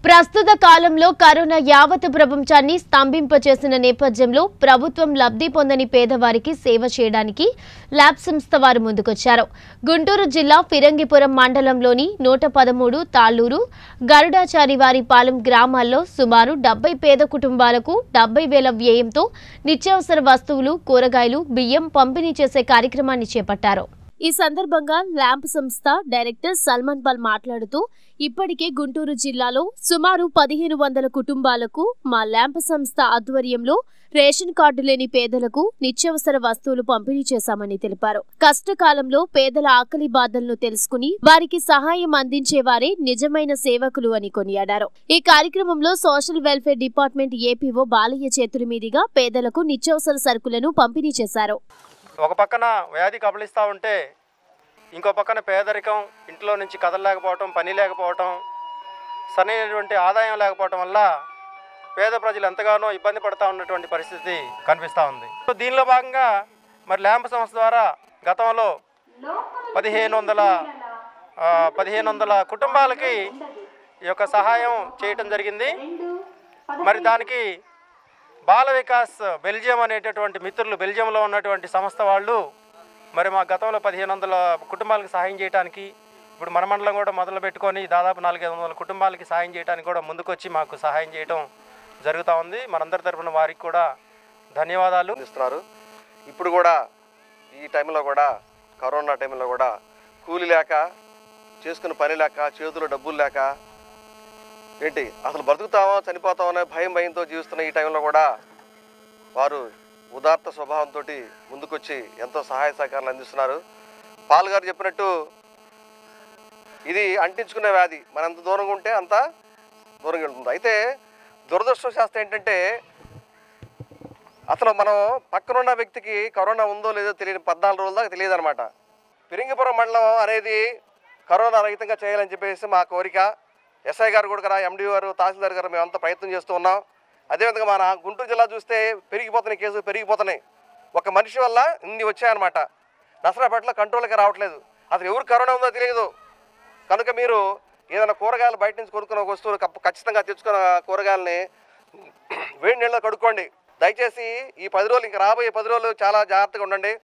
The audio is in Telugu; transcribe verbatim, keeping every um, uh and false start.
ప్రస్తుత కాలంలో కరోనా యావత్ ప్రపంచాన్ని స్తంభింపచేసిన నేపథ్యంలో ప్రభుత్వం లబ్ధి పొందని పేదవారికి సేవ చేయడానికి ల్యాబ్ సంస్థ వారు ముందుకొచ్చారు. గుంటూరు జిల్లా ఫిరంగిపురం మండలంలోని నూట పదమూడు తాళ్లూరు గరుడాచారివారిపాలెం గ్రామాల్లో సుమారు డెబ్బై పేద కుటుంబాలకు డెబ్బై వేల వ్యయంతో నిత్యావసర వస్తువులు, కూరగాయలు, బియ్యం పంపిణీ చేసే కార్యక్రమాన్ని చేపట్టారు. ఈ సందర్భంగా ల్యాంప్ సంస్థ డైరెక్టర్ సల్మాన్ పాల్ మాట్లాడుతూ, ఇప్పటికే గుంటూరు జిల్లాలో సుమారు పదిహేను వందల కుటుంబాలకు మా ల్యాంప్ సంస్థ ఆధ్వర్యంలో రేషన్ కార్డు లేని పేదలకు నిత్యావసర వస్తువులు పంపిణీ చేశామని తెలిపారు. కష్టకాలంలో పేదల ఆకలి బాధలను తెలుసుకుని వారికి సహాయం అందించేవారే నిజమైన సేవకులు అని కొనియాడారు. ఈ కార్యక్రమంలో social welfare department APO Balayya చేతుల మీదుగా పేదలకు నిత్యావసర సరుకులను పంపిణీ చేశారు. ఒక పక్కన వ్యాధి కబలిస్తూ ఉంటే ఇంకో పక్కన పేదరికం, ఇంట్లో నుంచి కదలలేకపోవటం, పని లేకపోవటం, సరైనటువంటి ఆదాయం లేకపోవటం వల్ల పేద ప్రజలు ఎంతగానో ఇబ్బంది పడుతూ ఉన్నటువంటి పరిస్థితి కనిపిస్తూ ఉంది. దీనిలో భాగంగా మరి ల్యాంప్ సంస్థ ద్వారా గతంలో పదిహేను వందల పదిహేను వందల కుటుంబాలకి ఈ యొక్క సహాయం చేయటం జరిగింది. మరి దానికి బాల వికాస్ బెల్జియం అనేటటువంటి మిత్రులు, బెల్జియంలో ఉన్నటువంటి సంస్థ వాళ్ళు మరి మా గతంలో పదిహేను వందల కుటుంబాలకు సహాయం చేయడానికి ఇప్పుడు మన మండలం కూడా మొదలు పెట్టుకొని దాదాపు నాలుగైదు వందల కుటుంబాలకి సహాయం చేయడానికి కూడా ముందుకొచ్చి మాకు సహాయం చేయడం జరుగుతూ ఉంది. మనందరి తరఫున వారికి కూడా ధన్యవాదాలు ఇస్తున్నారు. ఇప్పుడు కూడా ఈ టైంలో కూడా కరోనా టైంలో కూడా కూలి లేక, చేసుకున్న పని లేక, చేతుల్లో డబ్బులు లేక, ఏంటి అసలు బతుకుతామో చనిపోతామో అనే భయం భయంతో జీవిస్తున్న ఈ టైంలో కూడా వారు ఉదాత్త స్వభావంతో ముందుకొచ్చి ఎంతో సహాయ సహకారాలు అందిస్తున్నారు. పాల్ గారు చెప్పినట్టు ఇది అంటించుకునే వ్యాధి, మనం ఎంత దూరంగా ఉంటే అంత దూరంగా ఉంటుంది. అయితే దురదృష్టవశాస్తు ఏంటంటే అసలు మనం పక్కనున్న వ్యక్తికి కరోనా ఉందో లేదో తెలియని పద్నాలుగు రోజుల దాకా తెలియదు అనమాట. ఫిరంగిపురం మండలం అనేది కరోనా రహితంగా చేయాలని చెప్పేసి మా కోరిక. ఎస్ఐ గారు కూడా, ఎండీ గారు, తహసీల్దార్ గారు మేమంతా ప్రయత్నం చేస్తూ ఉన్నాం. అదేవిధంగా మన గుంటూరు జిల్లా చూస్తే పెరిగిపోతున్నాయి, కేసులు పెరిగిపోతున్నాయి. ఒక మనిషి వల్ల ఇన్ని వచ్చాయన్నమాట. నసరాపేటలో కంట్రోల్గా రావట్లేదు. అసలు ఎవరు కరోనా ఉందో తెలియదు. కనుక మీరు ఏదైనా కూరగాయలు బయట నుంచి కొనుక్కున్న వస్తువులు ఖచ్చితంగా తెచ్చుకున్న కూరగాయలని వేడి నీళ్ళలో కడుక్కోండి. దయచేసి ఈ పది రోజులు, ఇంకా రాబోయే పది రోజులు చాలా జాగ్రత్తగా ఉండండి.